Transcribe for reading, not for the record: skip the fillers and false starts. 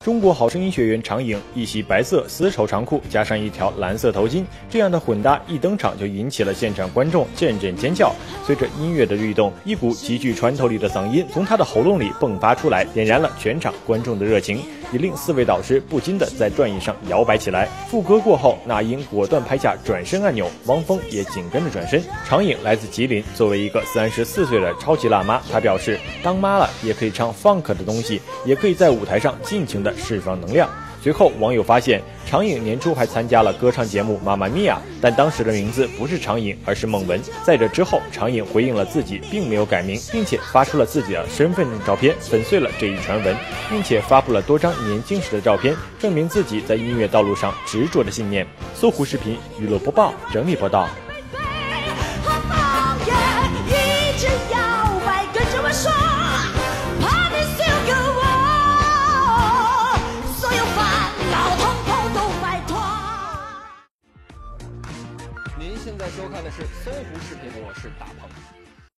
中国好声音学员常颖一袭白色丝绸长裤加上一条蓝色头巾，这样的混搭一登场就引起了现场观众阵阵尖叫。随着音乐的律动，一股极具穿透力的嗓音从她的喉咙里迸发出来，点燃了全场观众的热情，也令4位导师不禁地在转椅上摇摆起来。副歌过后，那英果断拍下转身按钮，汪峰也紧跟着转身。常颖来自吉林，作为一个34岁的超级辣妈，她表示当妈了也可以唱 funk 的东西，也可以在舞台上尽情的释放能量。随后网友发现常颖年初还参加了歌唱节目妈妈咪呀，但当时的名字不是常颖，而是孟文。在这之后，常颖回应了自己并没有改名，并且发出了自己的身份证照片，粉碎了这一传闻，并且发布了多张年轻时的照片，证明自己在音乐道路上执着的信念。搜狐视频娱乐播报整理报道。 您现在收看的是搜狐视频，我是大鹏。